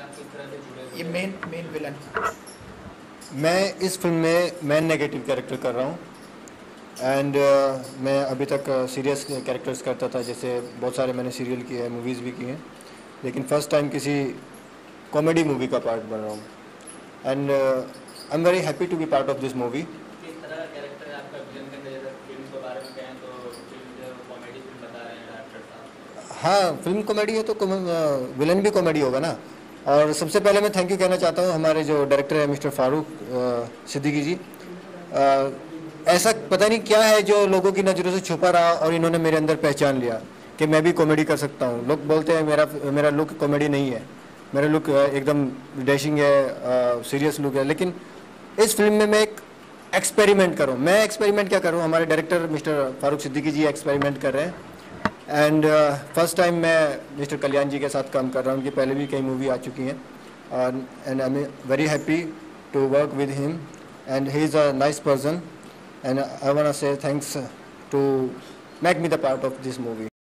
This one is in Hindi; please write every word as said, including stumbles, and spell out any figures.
आप किस तरह से जुड़े? ये मेन मेन विलन। मैं इस फिल्म में मेन नेगेटिव कैरेक्टर कर रहा हूँ एंड uh, मैं अभी तक सीरियस uh, कैरेक्टर्स करता था, जैसे बहुत सारे मैंने सीरियल किए हैं, मूवीज़ भी किए हैं, लेकिन फ़र्स्ट टाइम किसी कॉमेडी मूवी का पार्ट बन रहा हूँ and I am very happy to be part of this movie. किस तरह का कैरेक्टर है आपका विलन करने? जैसे फिल्म के बारे में कहें तो फिल्म जो कॉमेडी फिल्म बता रहे हैं डायरेक्टर साहब। हाँ, फिल्म कॉमेडी है तो विलन भी कॉमेडी होगा ना। और सबसे पहले मैं थैंक यू कहना चाहता हूँ हमारे जो डायरेक्टर है मिस्टर फारूक सिद्दीकी जी। आ, ऐसा पता नहीं क्या है जो लोगों की नज़रों से छुपा रहा और इन्होंने मेरे अंदर पहचान लिया कि मैं भी कॉमेडी कर सकता हूँ। लोग बोलते हैं मेरा मेरा लुक कॉमेडी नहीं है, मेरा लुक एकदम डैशिंग है, सीरियस लुक है, लेकिन इस फिल्म में मैं एक एक्सपेरिमेंट करूँ। मैं एक्सपेरिमेंट क्या करूँ, हमारे director mister Farooq Siddiqui ji experiment कर रहे हैं एंड फर्स्ट टाइम मैं मिस्टर कल्याण जी के साथ काम कर रहा हूँ। उनकी पहले भी कई मूवी आ चुकी हैं and I am very happy to work with him and he is a nice person and I want to say thanks to make me the part of this movie.